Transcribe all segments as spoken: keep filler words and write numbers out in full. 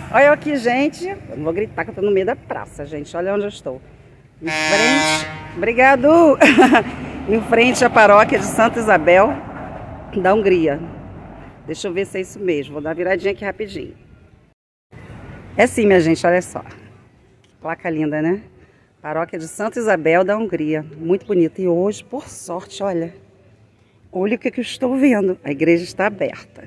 Olha eu aqui, gente. Eu não vou gritar que eu tô no meio da praça, gente. Olha onde eu estou. Em frente... Obrigado! Em frente à paróquia de Santa Isabel da Hungria. Deixa eu ver se é isso mesmo. Vou dar uma viradinha aqui rapidinho. É sim, minha gente. Olha só. Que placa linda, né? Paróquia de Santa Isabel da Hungria. Muito bonita. E hoje, por sorte, olha. Olha o que, que eu estou vendo. A igreja está aberta.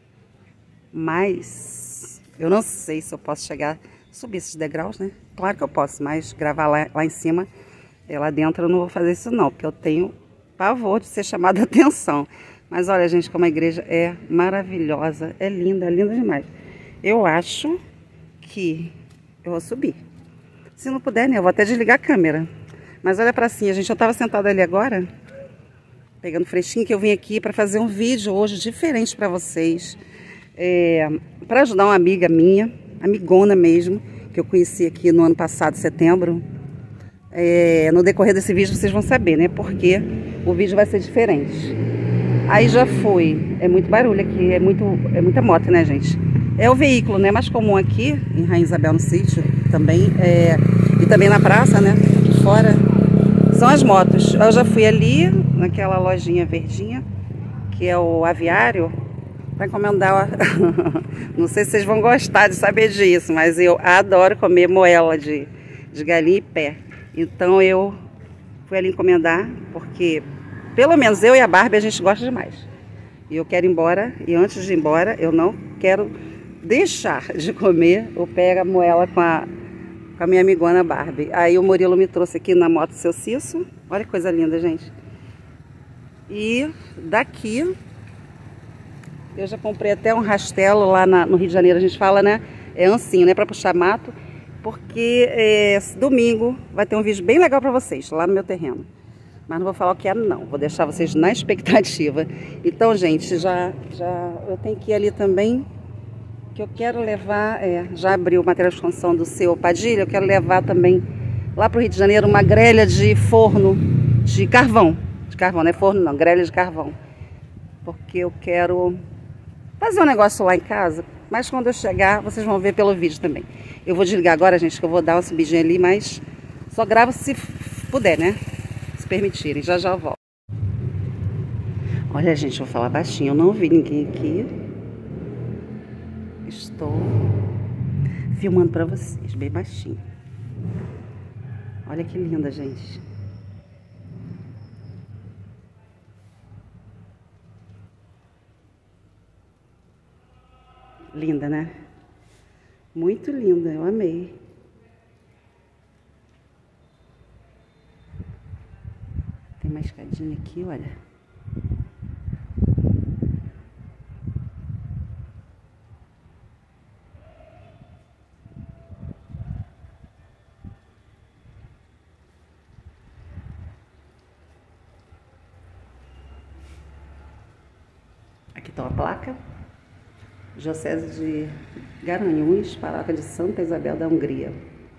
Mas eu não sei se eu posso chegar, subir esses degraus, né? Claro que eu posso, mas gravar lá, lá em cima, lá dentro eu não vou fazer isso não, porque eu tenho pavor de ser chamada a atenção. Mas olha, gente, como a igreja é maravilhosa, é linda, é linda demais. Eu acho que eu vou subir. Se não puder, né? Eu vou até desligar a câmera. Mas olha pra cima, gente, eu tava sentada ali agora, pegando fresquinho, que eu vim aqui para fazer um vídeo hoje diferente para vocês. É, para ajudar uma amiga minha, amigona mesmo, que eu conheci aqui no ano passado, setembro. É, no decorrer desse vídeo vocês vão saber, né? Porque o vídeo vai ser diferente. Aí já fui. É muito barulho aqui, é, muito, é muita moto, né, gente? É o veículo, né? Mais comum aqui, em Rainha Isabel, no sítio, também. É, e também na praça, né? Aqui fora. São as motos. Eu já fui ali, naquela lojinha verdinha, que é o aviário, para encomendar. Não sei se vocês vão gostar de saber disso, mas eu adoro comer moela de, de galinha e pé. Então eu fui ali encomendar, porque pelo menos eu e a Barbie a gente gosta demais. E eu quero ir embora, e antes de ir embora, eu não quero deixar de comer o pé moela com a, com a minha amigona Barbie. Aí o Murilo me trouxe aqui na moto Seu Cisso. Olha que coisa linda, gente. E daqui eu já comprei até um rastelo lá na, no Rio de Janeiro, a gente fala, né? É ancinho, né? Para puxar mato. Porque é, domingo vai ter um vídeo bem legal para vocês, lá no meu terreno. Mas não vou falar o que é, não. Vou deixar vocês na expectativa. Então, gente, já, já eu tenho que ir ali também, que eu quero levar, é, já abriu o material de construção do seu Padilha, eu quero levar também lá para o Rio de Janeiro uma grelha de forno de carvão. De carvão, não é forno não, grelha de carvão. Porque eu quero fazer um negócio lá em casa, mas quando eu chegar, vocês vão ver pelo vídeo também. Eu vou desligar agora, gente, que eu vou dar uma subidinha ali, mas só gravo se puder, né? Se permitirem, já já eu volto. Olha, gente, eu vou falar baixinho, eu não ouvi ninguém aqui. Estou filmando pra vocês, bem baixinho. Olha que linda, gente. Linda, né? Muito linda, eu amei. Tem uma escadinha aqui, olha. Aqui está uma placa. Diocese de Garanhuns, paróquia de Santa Isabel da Hungria.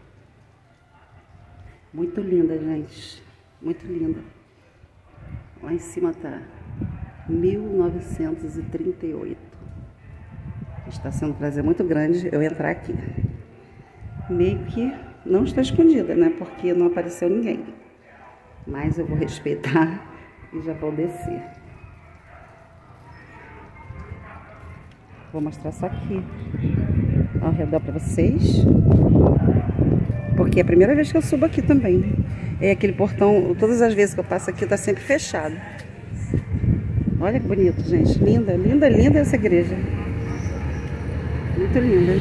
Muito linda, gente. Muito linda. Lá em cima tá mil novecentos e trinta e oito. Está sendo um prazer muito grande eu entrar aqui. Meio que não estou escondida, né? Porque não apareceu ninguém. Mas eu vou respeitar e já vou descer. Vou mostrar só aqui ao redor para vocês, porque é a primeira vez que eu subo aqui também. É aquele portão, todas as vezes que eu passo aqui tá sempre fechado. Olha que bonito, gente. Linda, linda, linda essa igreja. Muito linda.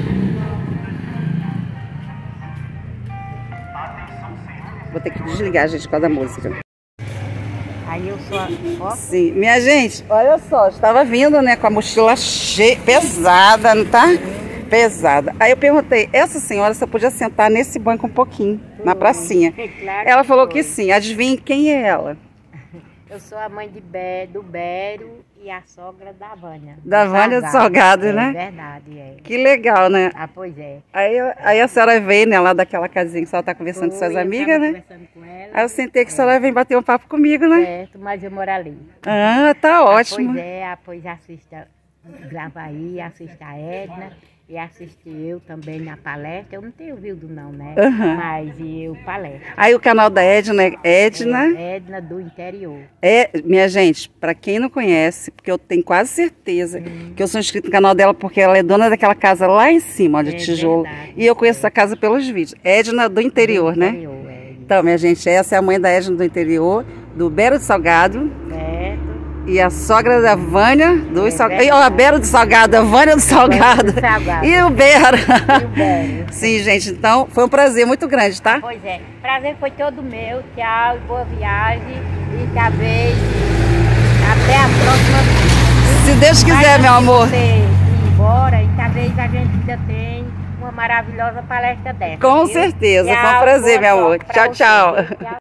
Vou ter que desligar, gente, por causa da música. Aí eu só... Sim, minha gente, olha só, estava vindo, né, com a mochila cheia, pesada, não tá? Pesada. Aí eu perguntei, essa senhora, se eu podia sentar nesse banco um pouquinho, na pracinha. Claro. Ela falou que sim. Adivinhe quem é ela? Eu sou a mãe de Bé, do Bério e a sogra da Vânia. Da Vânia do Salgado, é, né? É verdade, é. Que legal, né? Ah, pois é. Aí, aí a senhora veio, né, lá daquela casinha que a senhora tá conversando Foi, com suas eu amigas, né? conversando com ela. Aí eu sentei que a é. senhora vem bater um papo comigo, né? Certo, mas eu moro ali. Ah, tá Ah, ótimo. pois é, ah, pois assista grava aí, assiste a Edna e assisti eu também na palestra. Eu não tenho ouvido não, né? Uhum. Mas eu palestra. Aí o canal da Edna é Edna. É, Edna do interior. É, minha gente, para quem não conhece, porque eu tenho quase certeza hum. que eu sou inscrita no canal dela, porque ela é dona daquela casa lá em cima, ó, de é tijolo. Verdade, e eu conheço é. essa casa pelos vídeos. Edna do interior, do interior né? É. Então, minha gente, essa é a mãe da Edna do interior, do Bero de Salgado. Certo. E a sogra da Vânia do é, Salgado. E a Bero do Salgado, a Vânia do Salgado. Do Salgado. E o Bero. E o Bero. Sim, gente, então foi um prazer muito grande, tá? Pois é, prazer foi todo meu. Tchau, boa viagem. E talvez até a próxima. Se Deus quiser, meu amor. Você ir embora e talvez a gente ainda tenha uma maravilhosa palestra dessa. Com viu? certeza, tchau, foi um prazer, meu amor. Tchau, tchau. tchau.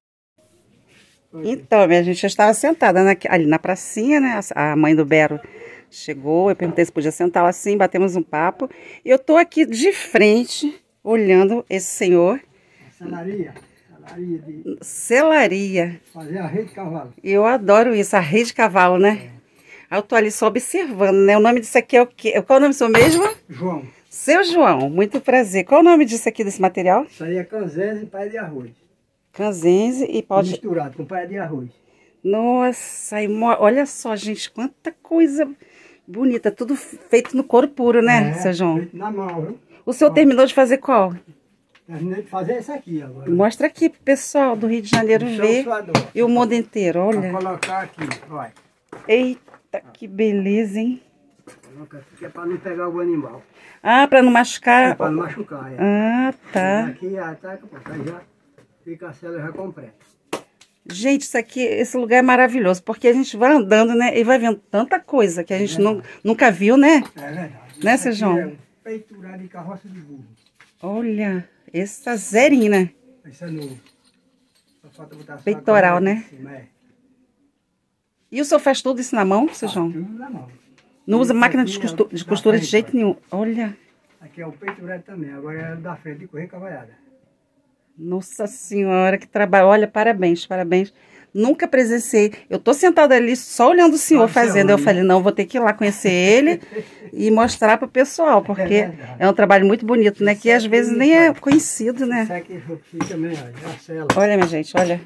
Então, minha gente, eu estava sentada na, ali na pracinha, né? A mãe do Bero chegou, eu perguntei se podia sentar lá assim, batemos um papo. E eu tô aqui de frente, olhando esse senhor. Selaria. Selaria de... Selaria. Fazer a rede de cavalo. Eu adoro isso, a rede de cavalo, né? É. Aí eu tô ali só observando, né? O nome disso aqui é o quê? Qual é o nome do seu mesmo? João. Seu João, muito prazer. Qual é o nome disso aqui, desse material? Isso aí é canzense e palha de arroz. Canzense e pode... misturado com palha de arroz. Nossa, aí, olha só, gente, quanta coisa bonita. Tudo feito no couro puro, né, é, seu João? Feito na mão, viu? O senhor ó, terminou de fazer qual? Terminei de fazer esse aqui agora. Mostra aqui pro pessoal do Rio de Janeiro ver. E o mundo inteiro, olha. Vou colocar aqui, olha. Eita, que beleza, hein? Coloca aqui que é para não pegar o animal. Ah, para não machucar? É para não machucar, é. Ah, tá. Aqui ataca, aí já fica a cela já completa. Gente, isso aqui, esse lugar é maravilhoso, porque a gente vai andando, né, e vai vendo tanta coisa que a gente é não, nunca viu, né? É verdade. Né, seu João? É um peitorado de carroça de burro. Olha, esse tá zerinho, né? Esse é novo. Só falta botar peitoral, né? Cima, é. E o senhor faz tudo isso na mão, seu João? Tudo na mão. Não usa máquina de costura, de, costura frente, de jeito olha. nenhum. Olha. Aqui é o peitorado também, agora é da frente de correr cavalhada. Nossa Senhora, que trabalho. Olha, parabéns, parabéns. Nunca presenciei. Eu tô sentada ali só olhando o senhor fazendo. Eu falei, não, vou ter que ir lá conhecer ele e mostrar pro pessoal, porque é, é um trabalho muito bonito, né? Que às vezes nem é conhecido, né? Isso aqui fica mesmo, a cela. Olha, minha gente, olha.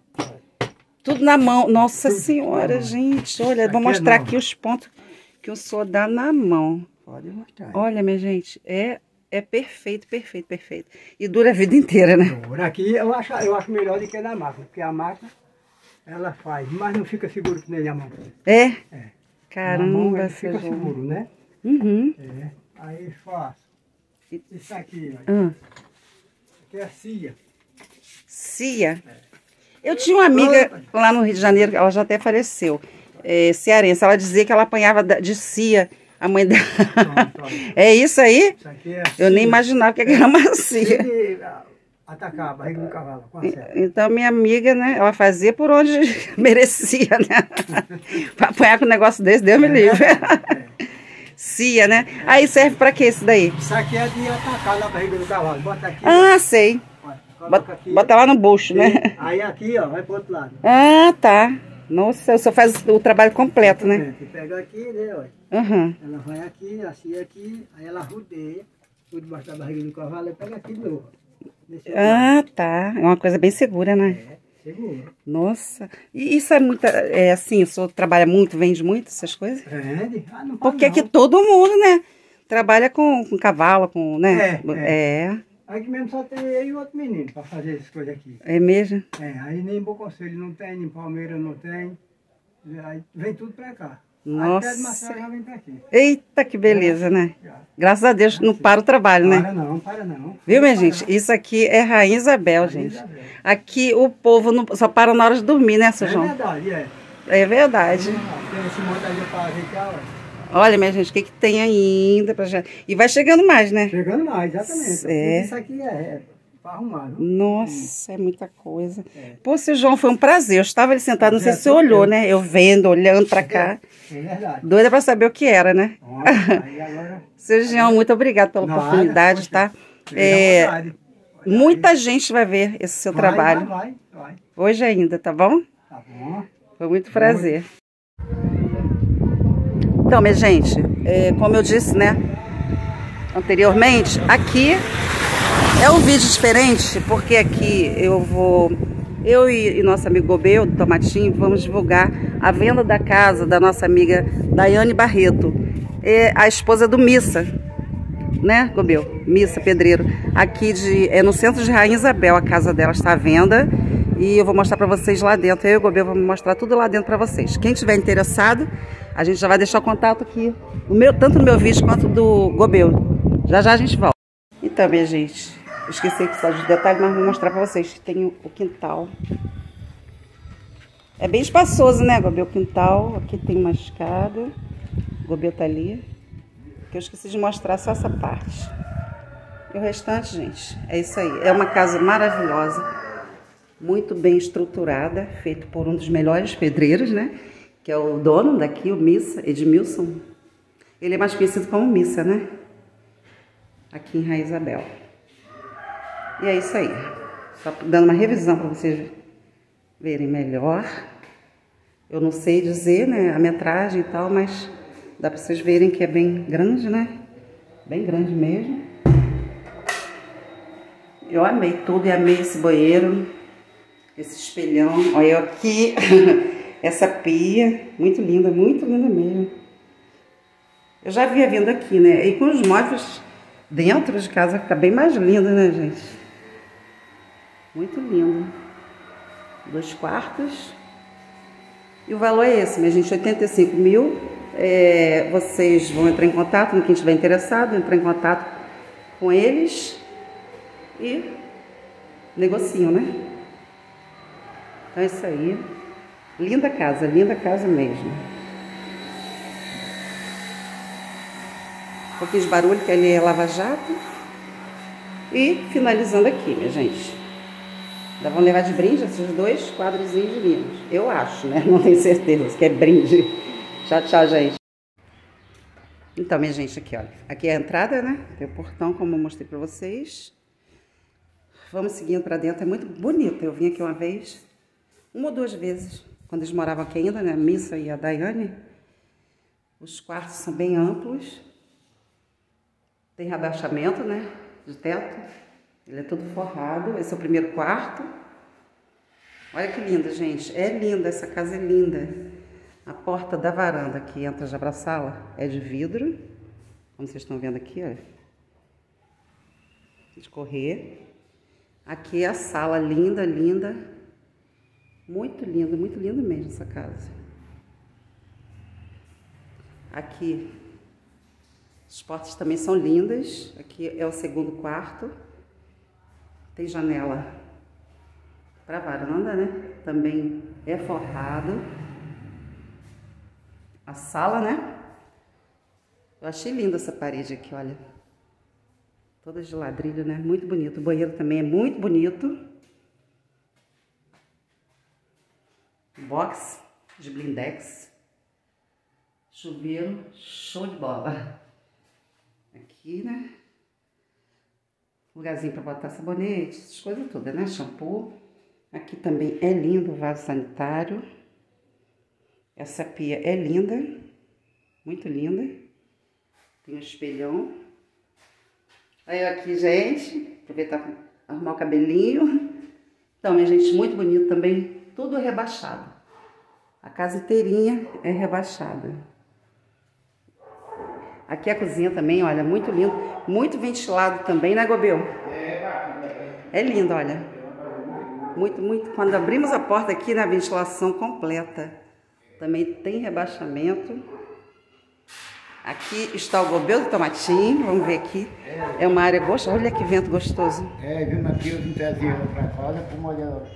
Tudo na mão. Nossa Senhora, gente. Olha, vou mostrar aqui os pontos que o senhor dá na mão. Pode mostrar. Olha, minha gente, é... É perfeito, perfeito, perfeito. E dura a vida inteira, né? Por aqui eu acho, eu acho melhor do que na máquina, porque a máquina, ela faz, mas não fica seguro que nem a mão. É? É. Caramba, mão, ele fica seguro, né? Uhum. É. Aí faço. Isso aqui, ó. Uhum. Aqui é cia. Cia? É. Eu tinha uma amiga lá no Rio de Janeiro, ela já até faleceu, é, cearense. Ela dizia que ela apanhava de cia. A mãe dela. É isso aí? Isso aqui é eu nem imaginava que era macia. E atacar a barriga do cavalo com a cela. Então, minha amiga, né? Ela fazia por onde merecia, né? Para apanhar com um negócio desse, Deus me livre. É. Cia, né? Aí serve para que isso daí? Isso aqui é de atacar na barriga do cavalo. Bota aqui. Ah, sei. Bota, aqui, bota lá no bucho, né? Aí aqui, ó, vai pro outro lado. Ah, tá. Nossa, o senhor faz o trabalho completo, né? Você pega aqui, né, olha. Uhum. Ela vai aqui, assim aqui, aí ela rodeia, tudo debaixo da barriga do cavalo e pega aqui de novo. Ah, lado. Tá. É uma coisa bem segura, né? É, segura. Nossa. E isso é muita, é assim, o senhor trabalha muito, vende muito essas coisas? Vende. Ah, não Porque não. aqui todo mundo, né? Trabalha com, com cavalo, com, né? É, é. é. Aqui mesmo só tem eu e outro menino para fazer essas coisas aqui. É mesmo? É, aí nem Bom Conselho não tem, nem Palmeiras não tem. Aí vem tudo para cá. Nossa. Até de Marcelo já vem para aqui. Eita, que beleza, é, né? Já. Graças a Deus não para o trabalho, para né? Para não, para não. Viu, minha para gente? Não. Isso aqui é Rainha Isabel, Rainha gente. Isabel. Aqui o povo não, só para na hora de dormir, né, seu é João? É verdade, é. É verdade. Tem esse monte ali para ajeitar, olha. Olha, minha gente, o que, que tem ainda pra já... E vai chegando mais, né? Chegando mais, exatamente. É. Isso aqui é, é para arrumar. Viu? Nossa, é muita coisa. É. Pô, seu João, foi um prazer. Eu estava ali sentado, não sei se você olhou, eu. né? Eu vendo, olhando pra cá. É, é verdade. Doida pra saber o que era, né? Bom, aí agora... Seu João, muito obrigado pela Nada, oportunidade, poxa, tá? É, muita gente vai ver esse seu vai, trabalho. Vai, vai, vai. Hoje ainda, tá bom? Tá bom. Foi muito prazer. Então, minha gente, é, como eu disse, né, anteriormente, aqui é um vídeo diferente, porque aqui eu vou, eu e, e nosso amigo Gobel, do Tomatinho, vamos divulgar a venda da casa da nossa amiga Daiane Barreto, é a esposa do Missa, né, Gobel? Missa Pedreiro, aqui de, é no centro de Rainha Isabel, a casa dela está à venda. E eu vou mostrar para vocês lá dentro. Eu e o Gobel vamos mostrar tudo lá dentro para vocês. Quem tiver interessado, a gente já vai deixar o contato aqui, no meu, tanto no meu vídeo quanto do Gobel. Já já a gente volta. Então, minha gente, eu esqueci aqui só de detalhe, mas vou mostrar para vocês que tem o quintal. É bem espaçoso, né, Gobel? O quintal. Aqui tem uma escada. O Gobel tá ali. Que eu esqueci de mostrar só essa parte. E o restante, gente, é isso aí. É uma casa maravilhosa. Muito bem estruturada, feito por um dos melhores pedreiros, né? Que é o dono daqui, o Missa, Edmilson. Ele é mais conhecido como Missa, né? Aqui em Rainha Isabel. E é isso aí. Só dando uma revisão para vocês verem melhor. Eu não sei dizer, né, a metragem e tal, mas dá para vocês verem que é bem grande, né? Bem grande mesmo. Eu amei tudo e amei esse banheiro. Esse espelhão, olha eu aqui, essa pia, muito linda, muito linda mesmo. Eu já havia vindo aqui, né? E com os móveis dentro de casa fica bem mais lindo, né, gente? Muito lindo. Dois quartos. E o valor é esse, minha gente, oitenta e cinco mil. É, vocês vão entrar em contato, quem estiver interessado, entrar em contato com eles e negociam, né? Então é isso aí. Linda casa, linda casa mesmo. Um pouquinho de barulho, que ali é lava-jato. E finalizando aqui, minha gente. Ainda vão levar de brinde esses dois quadrozinhos lindos. Eu acho, né? Não tenho certeza que é brinde. Tchau, tchau, gente. Então, minha gente, aqui, olha. Aqui é a entrada, né? Tem o portão, como eu mostrei pra vocês. Vamos seguindo pra dentro. É muito bonito. Eu vim aqui uma vez... Uma ou duas vezes, quando eles moravam aqui ainda, né, a Missa e a Daiane. Os quartos são bem amplos. Tem rebaixamento, né, de teto. Ele é todo forrado. Esse é o primeiro quarto. Olha que linda, gente. É linda, essa casa é linda. A porta da varanda que entra já para a sala é de vidro. Como vocês estão vendo aqui, ó. De correr. Aqui é a sala linda, linda. Muito linda, muito linda mesmo essa casa. Aqui, as portas também são lindas. Aqui é o segundo quarto. Tem janela para varanda, né? Também é forrado. A sala, né? Eu achei linda essa parede aqui, olha. Toda de ladrilho, né? Muito bonito. O banheiro também é muito bonito. Box de blindex, chuveiro, show de bola. Aqui, né? Lugarzinho para botar sabonete, essas coisas todas, né? Shampoo. Aqui também é lindo o vaso sanitário. Essa pia é linda, muito linda. Tem um espelhão. Aí aqui, gente, aproveitar para arrumar o cabelinho. Então, minha gente, muito bonito também. Tudo rebaixado. A casa inteirinha é rebaixada. Aqui a cozinha também, olha, muito lindo. Muito ventilado também, né, Gobel? É lindo, olha. Muito, muito. Quando abrimos a porta aqui, na ventilação completa. Também tem rebaixamento. Aqui está o Gobel do Tomatinho. Vamos ver aqui. É uma área gostosa. Olha que vento gostoso. É, vindo aqui, eu vim trazer ela pra casa para uma olhada.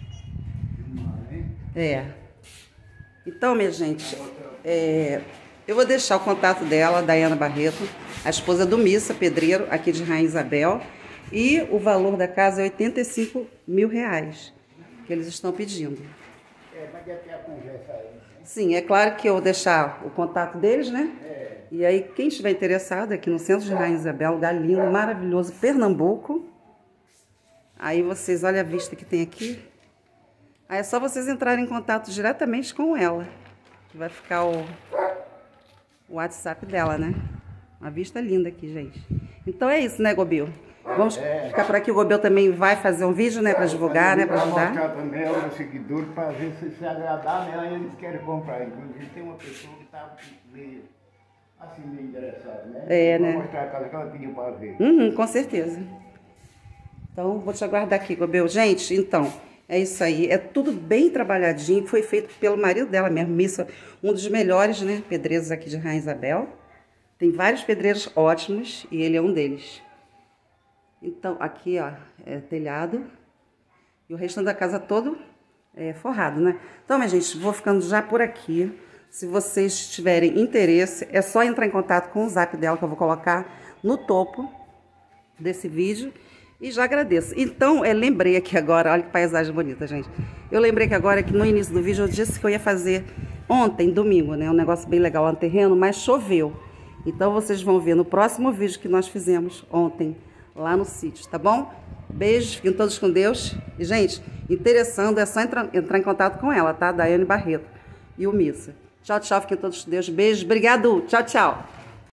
É. Então, minha gente, é, eu vou deixar o contato dela, Daiane Barreto, a esposa do Missa Pedreiro, aqui de Rainha Isabel. E o valor da casa é oitenta e cinco mil reais, que eles estão pedindo. É, mas deve ter a conversa aí. Sim, é claro que eu vou deixar o contato deles, né? É. E aí, quem estiver interessado, aqui no centro de Rainha Isabel, lugar lindo, maravilhoso, Pernambuco. Aí vocês, olha a vista que tem aqui. Aí é só vocês entrarem em contato diretamente com ela. Que vai ficar o, o WhatsApp dela, né? Uma vista linda aqui, gente. Então é isso, né, Gobel? Vamos é. ficar por aqui. O Gobel também vai fazer um vídeo, né, para divulgar, né, para ajudar. Vou mostrar também aos meus seguidores para ver se se agradar, né? Aí eles querem comprar. Inclusive tem uma pessoa que está meio assim, meio interessada, né? É, vou né? mostrar a casa que ela pediu para ver. Uhum, com certeza. Então, vou te aguardar aqui, Gobel. Gente, então, é isso aí. É tudo bem trabalhadinho. Foi feito pelo marido dela mesmo. Missa, um dos melhores, né, pedreiros aqui de Rainha Isabel. Tem vários pedreiros ótimos e ele é um deles. Então, aqui, ó, é telhado. E o restante da casa todo é forrado, né? Então, minha gente, vou ficando já por aqui. Se vocês tiverem interesse, é só entrar em contato com o zap dela, que eu vou colocar no topo desse vídeo. E já agradeço. Então, eu lembrei aqui agora, olha que paisagem bonita, gente. Eu lembrei que agora, que no início do vídeo, eu disse que eu ia fazer ontem, domingo, né? Um negócio bem legal lá no terreno, mas choveu. Então, vocês vão ver no próximo vídeo que nós fizemos ontem, lá no sítio, tá bom? Beijos, fiquem todos com Deus. E, gente, interessando, é só entrar, entrar em contato com ela, tá? Daiane Barreto e o Missa. Tchau, tchau, fiquem todos com Deus. Beijos, obrigado. Tchau, tchau.